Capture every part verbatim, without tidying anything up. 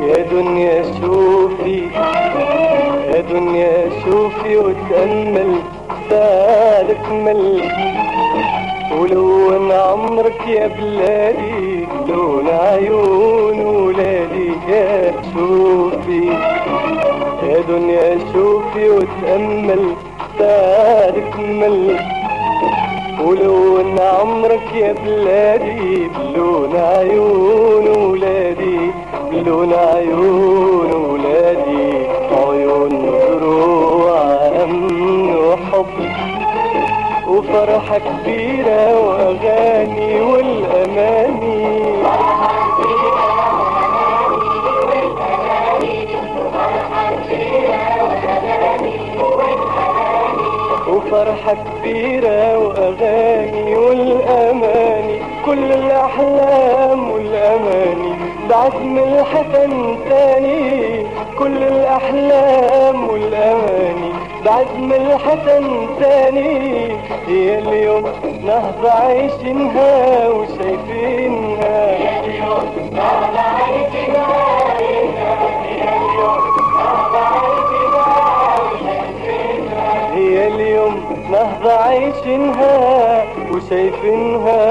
يا دنيا شوفي يا دنيا شوفي وتأمل سالك مل، ولون عمرك يا بلادي لون عيون ولادي. يا شوفي يا دنيا شوفي وتأمل سالك مل، ولون عمرك يا بلادي بلون عيون ولادي بلون عيون ولادي. عيون زروع أمن وحب وفرحة كبيرة وأغاني والأماني. وفرحة كبيرة وأغاني والأماني، كل الأحلام والأماني بعزم الحسن تاني. كل الأحلام والأماني بعزم الحسن تاني. هي اليوم نهضة عايشينها وشايفينها، هي اليوم نهضة عايشينها. هي اليوم نهضة عايشينها وشايفينها.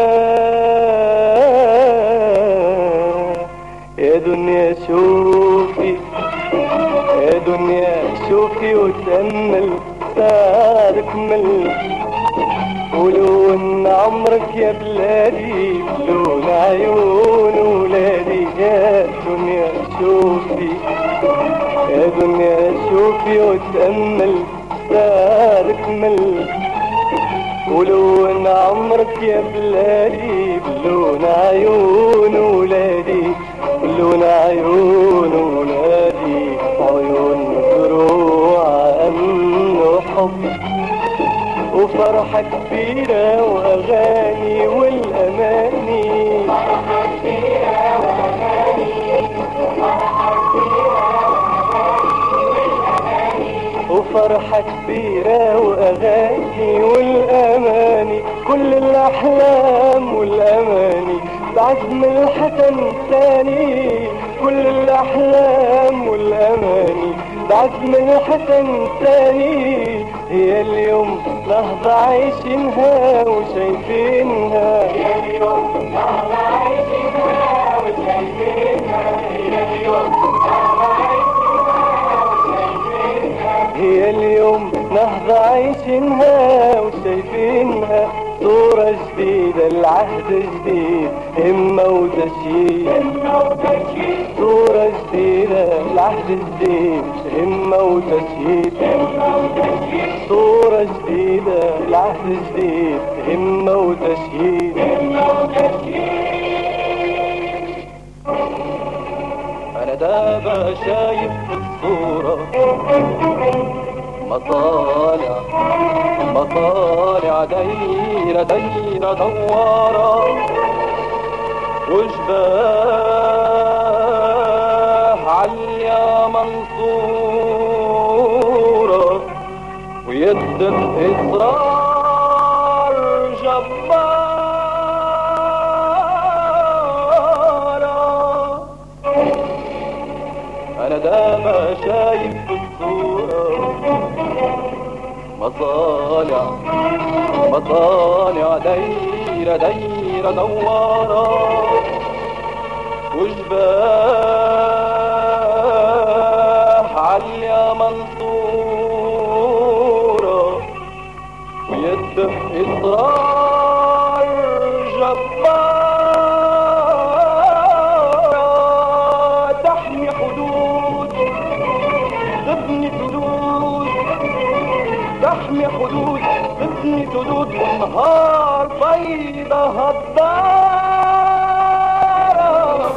يا دنيا شوفي يا دنيا شوفي وتأمل سارك مل، ولون عمرك يا بلادي بلون عيون ولادي. يا دنيا شوفي يا دنيا شوفي وتأمل سارك مل، ولون عمرك يا بلادي بلون عيون ولادي بلون عيون ولادي. عيون زروع أمن وحب وفرحة كبيرة وأغاني والأماني. فرحة كبيرة وأغاني وفرحة كبيرة وأغاني والأماني، كل الأحلام والأماني بعزم الحسن تاني. كل الأحلام والأماني بعزم الحسن تاني. هي اليوم نهضة عايشينها وشايفينها، هي اليوم نهضة عايشينها وشايفينها. هي اليوم نهضة عايشينها وشايفينها. هي اليوم نهضة عايشينها وشايفينها. صورة جديدة العهد جديد همة وتشييد. صورة جديدة العهد جديد همة وتشييد. صورة جديدة العهد جديد همة وتشييد. أنا دابا شايف الصورة مطالع مطالع دايرة دايرة دوارة، وجباه عالية منصورة، ويد إصرار جبارة. أنا دايما شايف الصورة مطالع مطالع دايرة دايرة دوارة، وجباه عالية منصورة، ويده إصرار جبارة. تحمي حدود تبني حدود، تحمي حدود تبني حدود، والنهار بيضة هالدارة.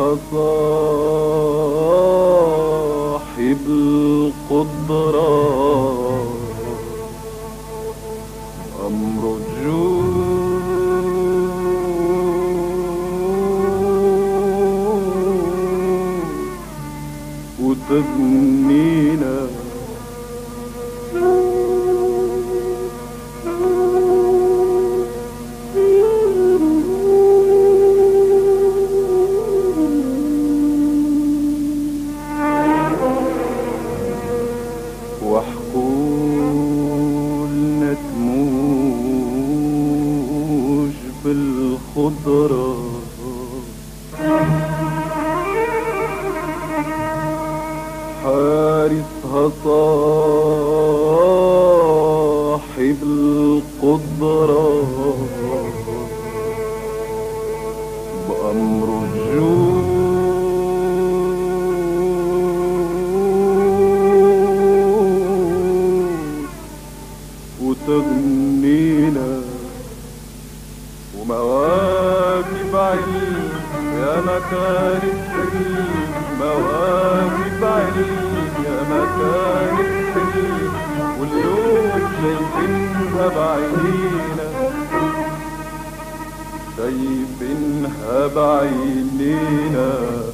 صاحب القدرة أمر الجود وتغنينا وحكولنا تموج بالخضرة حارسها صاحب القدرة بأمر الجود وتغنينا ومواكب علم يا مكان السليم مواكب علم يا مكان السليم واليوم شايفينها بعينينا شايفينها بعينينا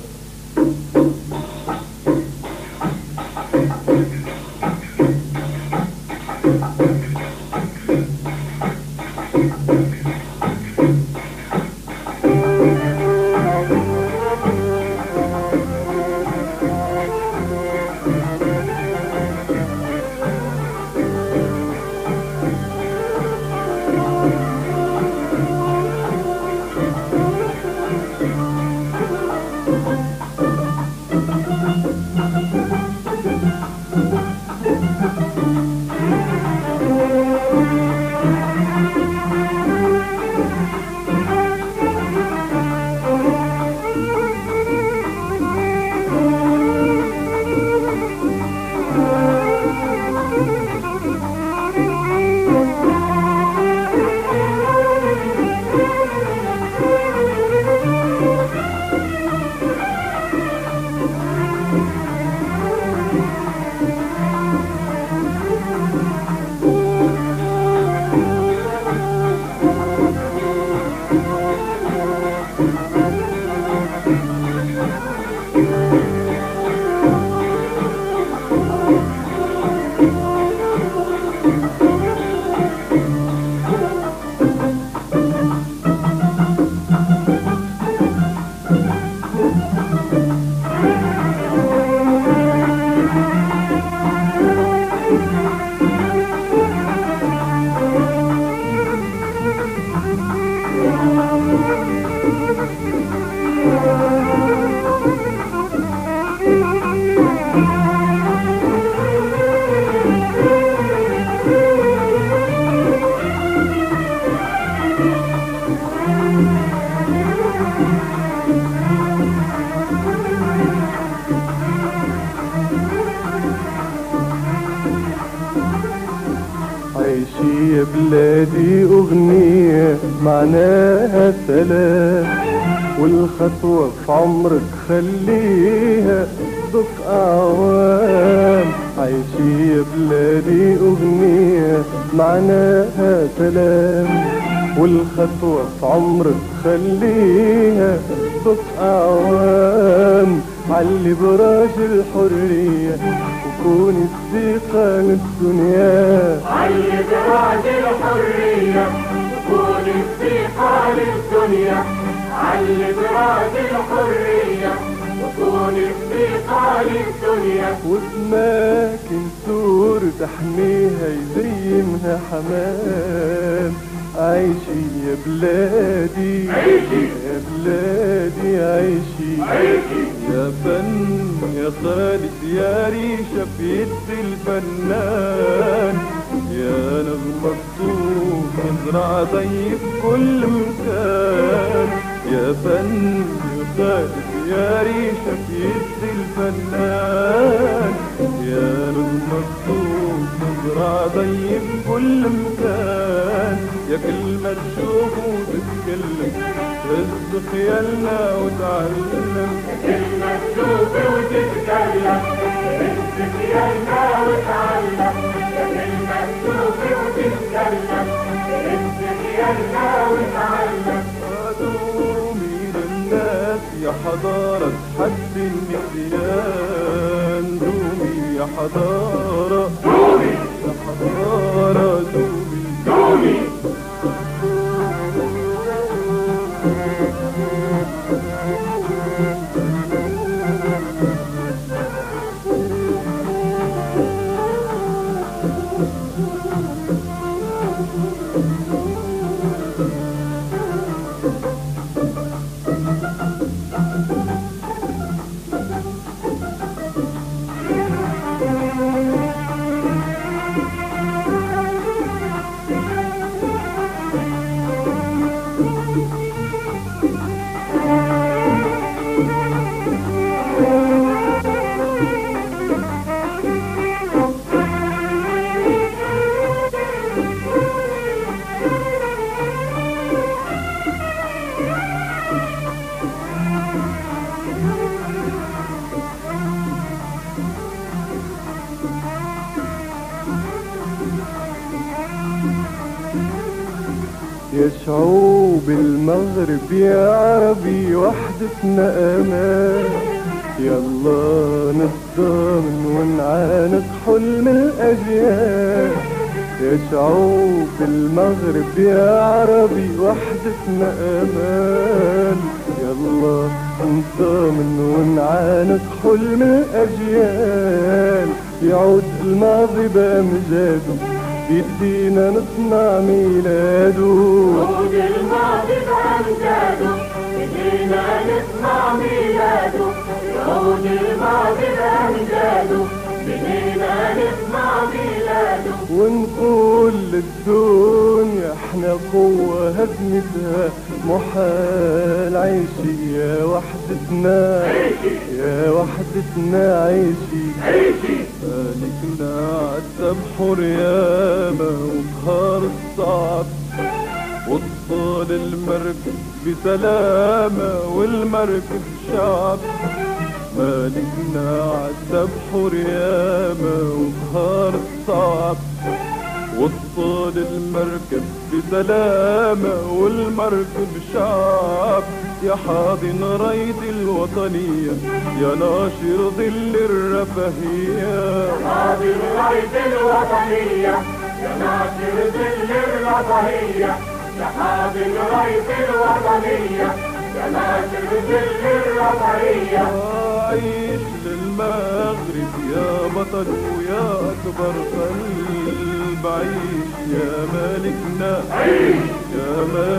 عيشي يا بلادي أغنية معناها سلام والخطوة في عمرك خليها دق أعوام عيشي يا بلادي أغنية معناها سلام والخطوة في عمرك خليها دق أعوام علي براج الحرية وكوني الثقة للدنيا علي براج الحرية وكوني الثقة للدنيا علي براج الحرية وكوني الثقة للدنيا واسمك نسور تحميها يزينها حمام عيشي يا بلادي عيشي يا بلادي عيشي عيشي يا فن يا خالد يا ريشة في يد الفنان يا نغمة صوت مزرعة ضيف كل مكان يا فن يا خالد يا ريشة في يد الفنان يا نغمة صوت مزرعة ضيف كل مكان يا كلمة تشوف وتتكلم هز خيالنا وتعلم كلمة تشوف وتتكلم هز خيالنا وتعلم كلمة تشوف وتتكلم هز خيالنا وتعلم دومي للناس يا حضارة حد النسيان دومي يا حضارة دومي يا حضارة دومي دومي يا شعوب المغرب يا عربي وحدتنا امان يلا نتضامن ونعانق حلم الاجيال يا شعوب المغرب يا عربي وحدتنا امان يلا نتضامن ونعانق حلم الاجيال يعود الماضي بامجاده بيدينا نصنع ميلاده عود الماضي بأمجاده بيدينا نصنع ميلاده عود الماضي بأمجاده بيدينا نصنع ميلاده ونقول للدنيا احنا قوة هزمتها محال عيشي يا وحدتنا يا وحدتنا عيشي عيشي مالكنا عدى بحور ياما وقهار الصعب وصل المركب بسلامة والمركب شعب مالكنا عدى بحور ياما وقهار الصعب وصل المركب بسلامة والمركب شعب يا حاضن راية الوطنية يا ناشر ظل الرفاهية حاضر راية الوطنية يا ناشر ظل الرفاهية يا حاضر راية الوطنية يا ناشر ظل الرفاهية عيش للمغرب يا بطل ويا أكبر قلب عيش يا مالكنا عيش يا مالكنا